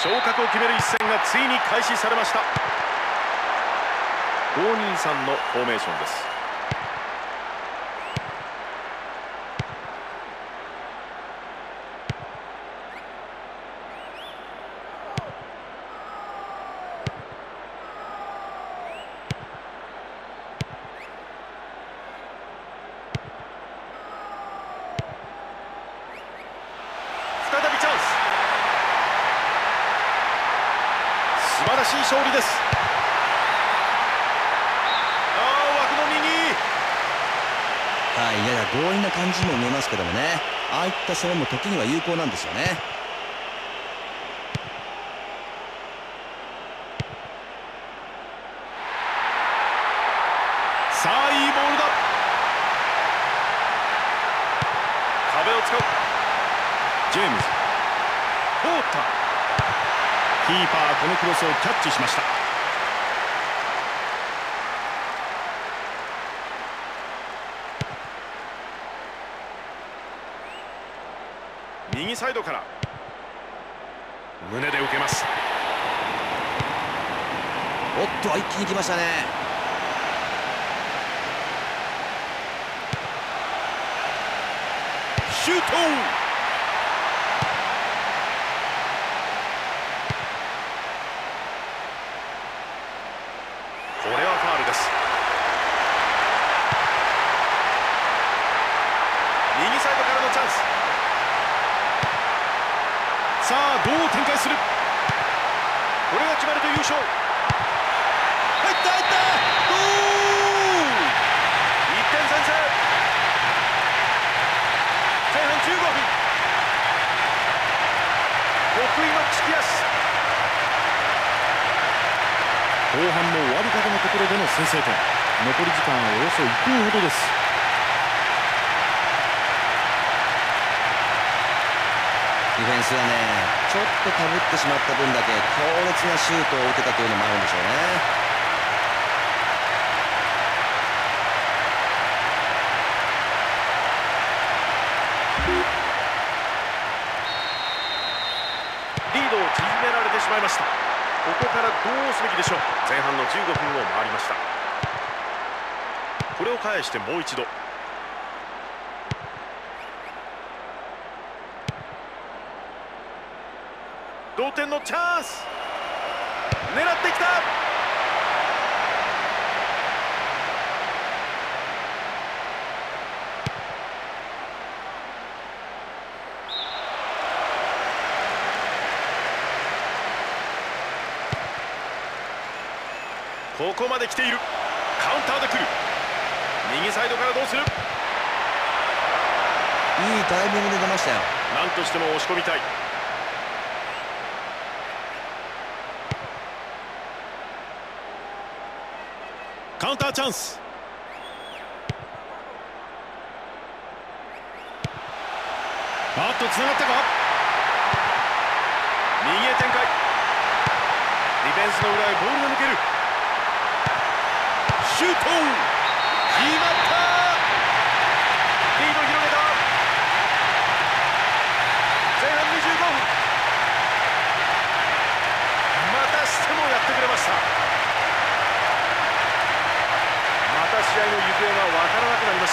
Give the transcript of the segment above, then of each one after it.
昇格を決める一戦がついに開始されました。5-2-3のフォーメーションです。再びチャンス。素晴らしい勝利です。 はい、やや強引な感じにも見えますけどもね、ああいった攻めも時には有効なんですよね。 さあ、いいボールだ。壁を使う。ジェームズ、ポーター、キーパーこのクロスをキャッチしました。右サイドから胸で受けます。 おっと、一気に来ましたね。 シュート。これはファウルです。右サイドからのチャンス。さあ、どう展開する。これが決まると優勝。入った入った。ゴール。1点先制。前半15分。得意の突き足。後半も終わりかけのところでの先制点。残り時間はおよそ1分ほどです。 ディフェンスはね、ちょっとかぶってしまった分だけ強烈なシュートを打てたというのもあるんでしょうね。 リードを縮められてしまいました。ここからどうすべきでしょう。前半の15分を回りました。これを返してもう一度。同点のチャンス。狙ってきた。ここまで来ている。カウンターで来る。右サイドからどうする。 いいタイミングで出ましたよ。 何としても押し込みたい。カウンターチャンス。バットつながったか。右へ展開。ディフェンスの裏へボールが抜ける。シュート決まった。リード広げた。前半25分。またしてもやってくれました。また試合の行方が分からなくなりました。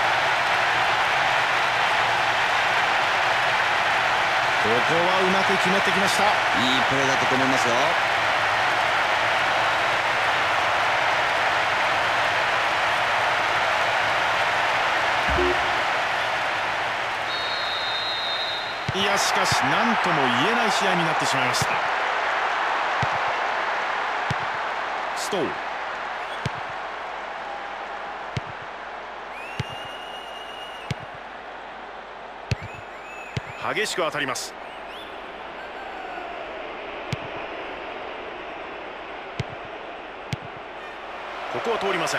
ここはうまく決めてきました。 いいプレーだったと思いますよ。 いや、しかし何とも言えない試合になってしまいました。ストール。激しく当たります。ここは通りません。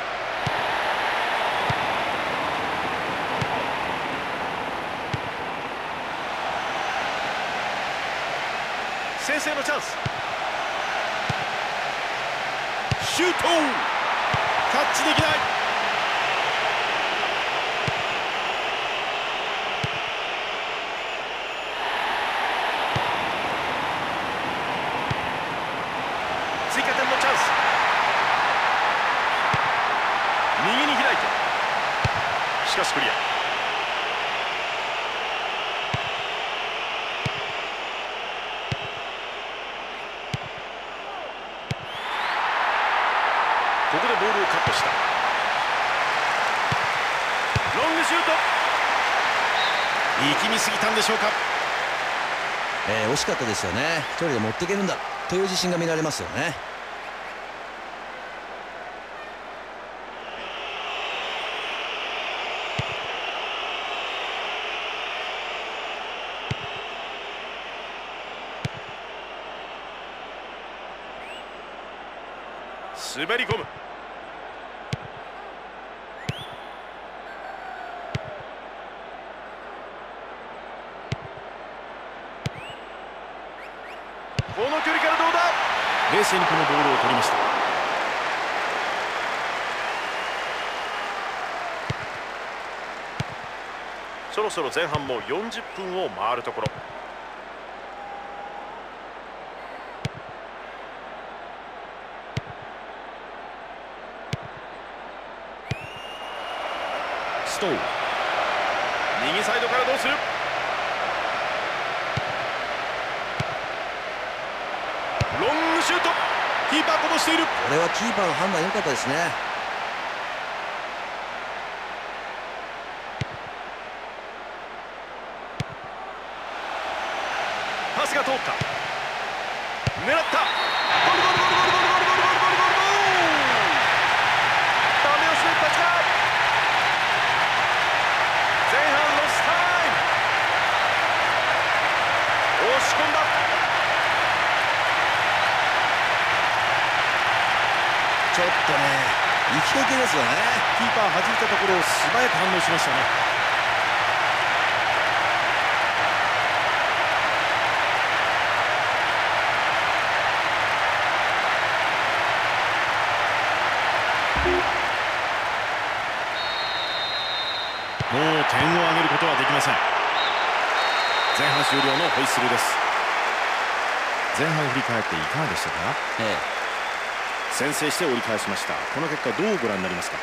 先制のチャンス。シュート。タッチできない。 しかしクリア。ここでボールをカットした。ロングシュート、力みすぎたんでしょうか。 惜しかったですよね。一人で持っていけるんだという自信が見られますよね。 滑り込む。この距離からどうだ。冷静にこのボールを取りました。そろそろ前半も40分を回るところ。ストーン、右サイドからどうする。ロングシュート、キーパーこぼしている。 これはキーパーの判断良かったですね。 パスが通った。狙った。ゴールゴールゴールゴールゴールゴールゴールゴールゴールゴール。ダメ押しでタッチか。前半ロスタイム。押し込んだ。 ちょっとね、生きてけですよね。 キーパー弾いたところを素早く反応しましたね。もう点を挙げることはできません。前半終了のホイッスルです。前半振り返っていかがでしたか。先制して折り返しました。この結果どうご覧になりますか。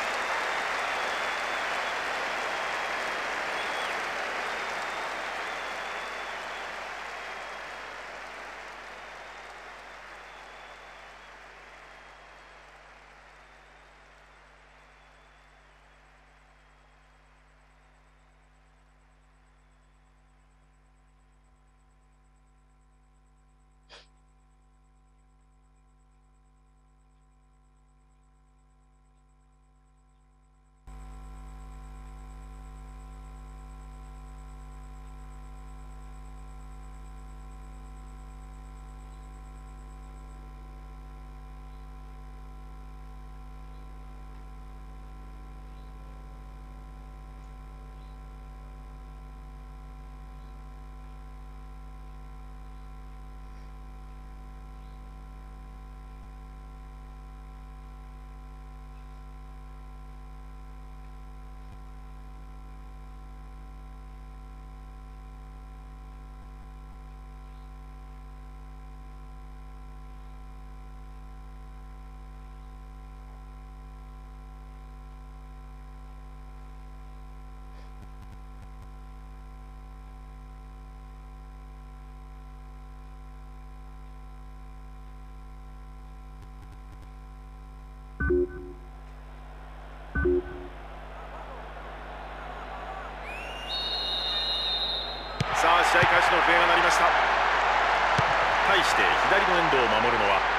さあ試合開始の笛が鳴りました。対して左のエンドを守るのは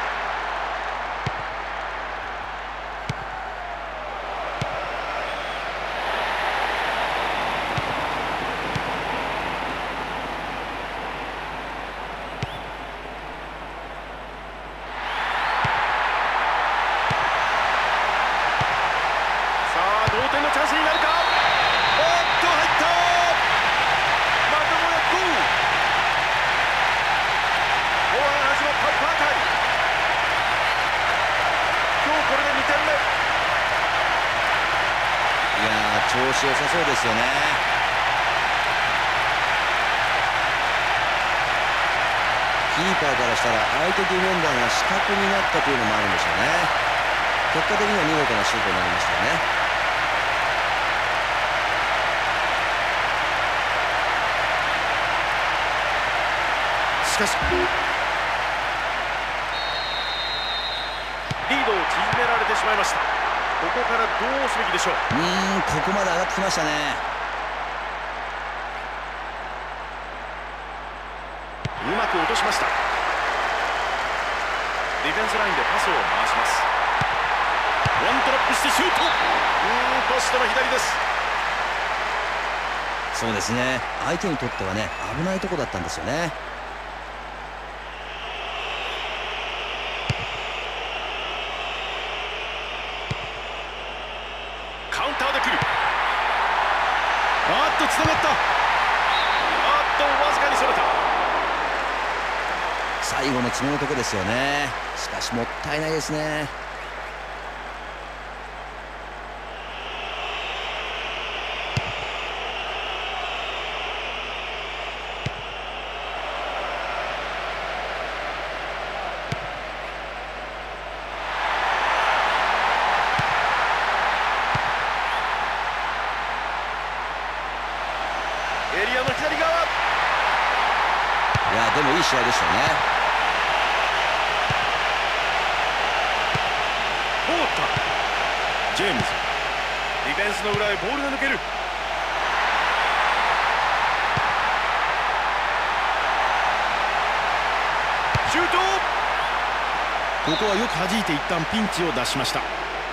同点のチャンスになるか。おっと入った。またもやゴール。後半始まったパータイ。今日これで2点目。 いやー、調子良さそうですよね。キーパーからしたら相手ディフェンダーが死角になったというのもあるんでしょうね。結果的には見事なシュートになりましたよね。 かしリードを縮められてしまいました。ここからどうすべきでしょう。 ここまで上がってきましたね。 うまく落としました。ディフェンスラインでパスを回します。ワントラップしてシュート。ポストの左です。 そうですね、相手にとってはね、危ないとこだったんですよね。 カウンターで来る。つながった。わずかにそれた。 最後の詰めのとこですよね。しかしもったいないですね。 エリアの左側。いやでもいい試合でしたね。 通った。ジェームズ、ディフェンスの裏へボールが抜ける。シュート。ここはよく弾いて一旦ピンチを出しました。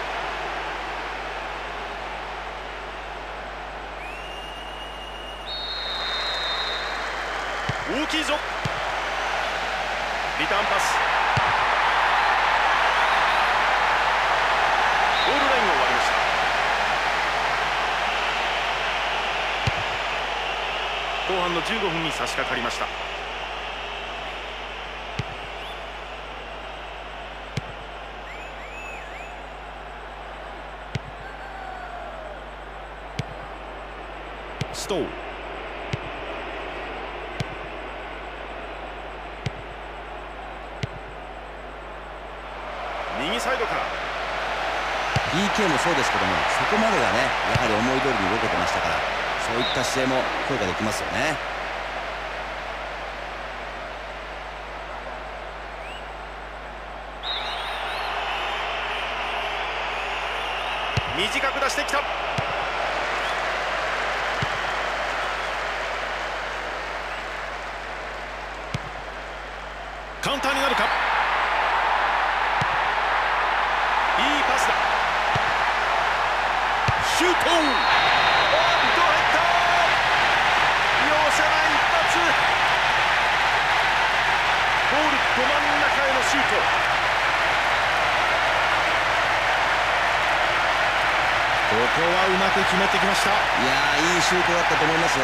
大きいぞ。リターンパス。ゴールラインを割りました。後半の15分に差し掛かりました。ストー。右サイドから PK もそうですけども、そこまでがねやはり思い通りに動けてましたから、そういった姿勢も評価できますよね。 短く出してきた。カウンターになるか。いいパスだ。シュート。入った。容赦ない一発。ゴールど真ん中へのシュート。ここはうまく決めてきました。 いやいいシュートだったと思いますよ。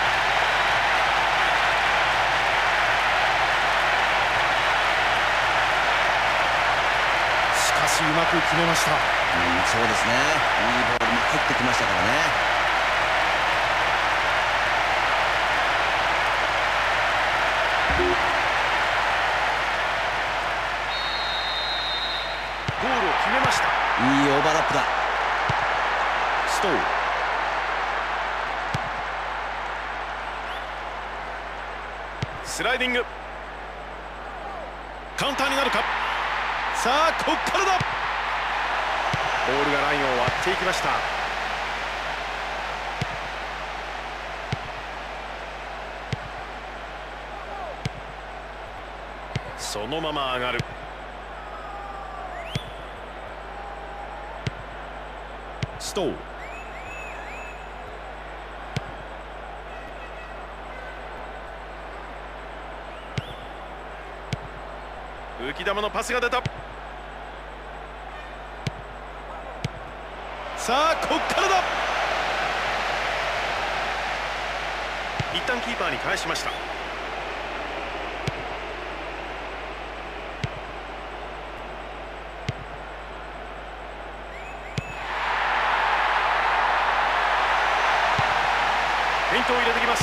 うまく決めました。 そうですね、いいボールも入ってきましたからね。 ゴールを決めました。 いいオーバーラップだ。 ストー。スライディング。カウンターになるか。さあこっからだ。ボールがラインを割っていきました。そのまま上がる。ストー。浮き球のパスが出た。さあこっからだ。一旦キーパーに返しました。フェイントを入れてきます。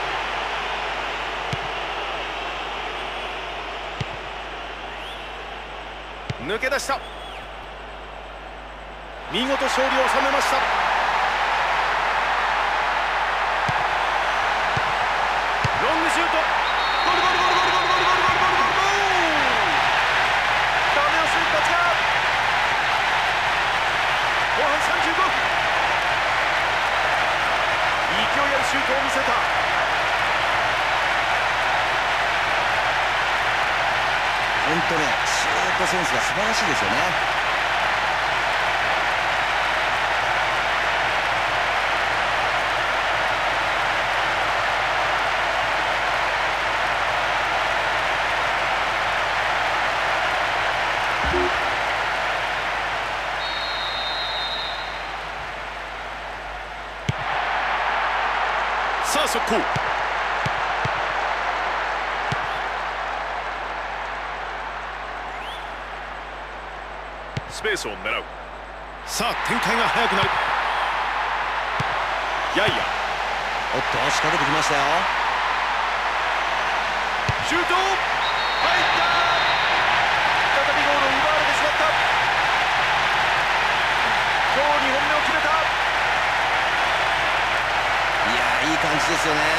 抜け出した。見事勝利を収めました。ロングシュート。ゴールゴールゴールゴールゴールゴール。 とね、シュートセンスが素晴らしいですよね。 さあ速攻。スペースを狙う。さあ展開が速くなる。やいや、 おっと仕掛けてきましたよ。 シュート、入った。再びゴールを奪われてしまった。今日2本目を決めた。 いや、いい感じですよね。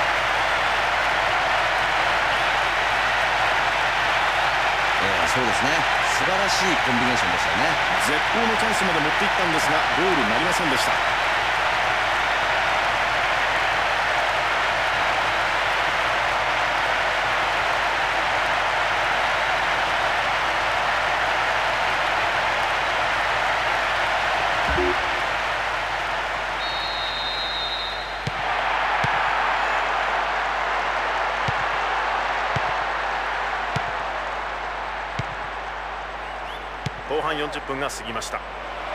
そうですね、素晴らしいコンビネーションでしたよね。 絶好のチャンスまで持っていったんですがゴールになりませんでした。後半40分が過ぎました。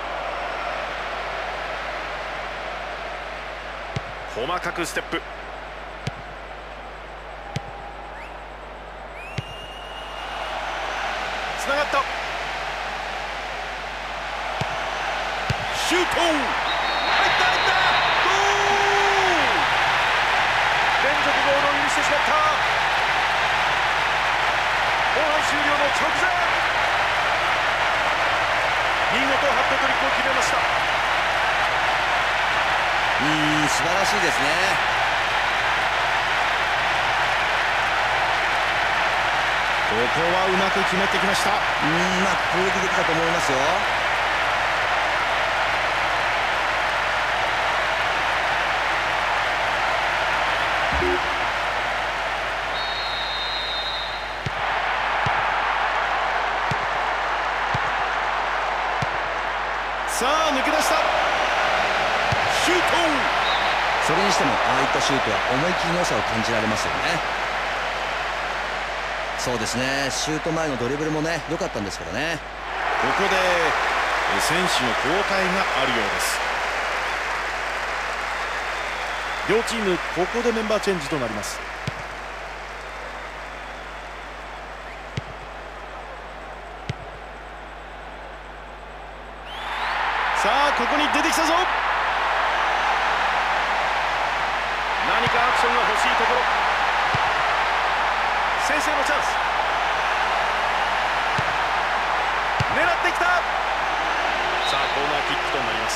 細かくステップ。つながった。シュート、入った。ゴール。連続ゴールを許してしまった。後半終了の直前、見事ハットトリックを決めました。 素晴らしいですね。 ここはうまく決めてきました。 攻撃的だと思いますよ。 さあ抜け出した。シュート。 それにしてもああいったシュートは思い切りの良さを感じられますよね。そうですね、シュート前のドリブルもね良かったんですけどね。 ここで選手の交代があるようです。両チームここでメンバーチェンジとなります。さあここに出てきたぞ。何かアクションが欲しいところ。先制のチャンス。狙ってきた。さあコーナーキックとなります。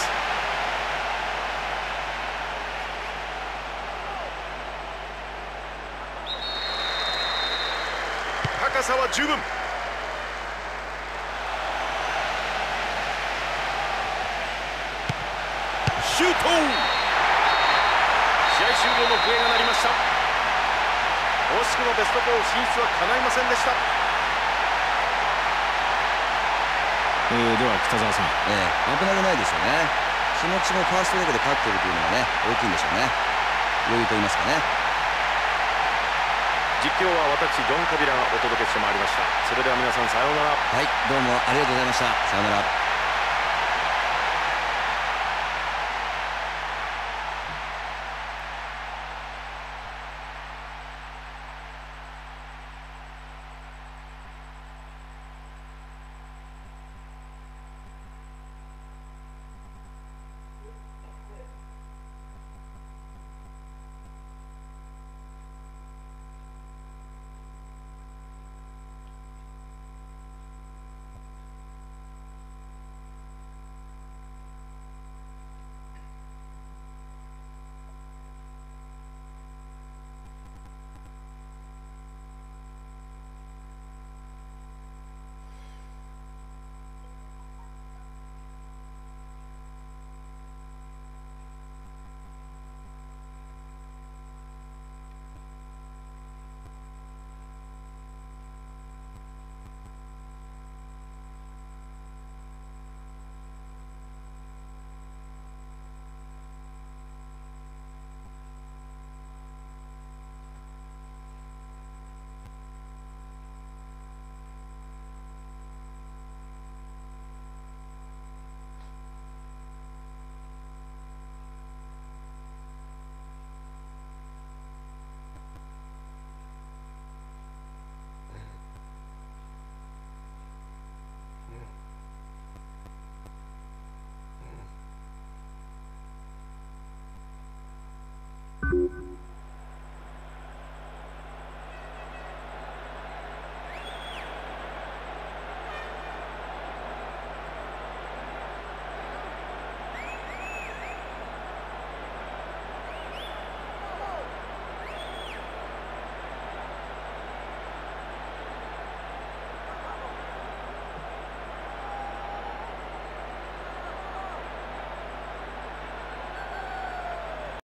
高さは十分。シュート。試合終了の笛が鳴りました。惜しくもベスト4進出は叶いませんでした。では北澤さん、 危なげないですよね。気持ちもファーストレグで勝っているというのがね大きいんでしょうね。余裕と言いますかね。 実況は私ジョン・カビラがお届けしてまいりました。それでは皆さんさようなら。 はい、どうもありがとうございました。さようなら。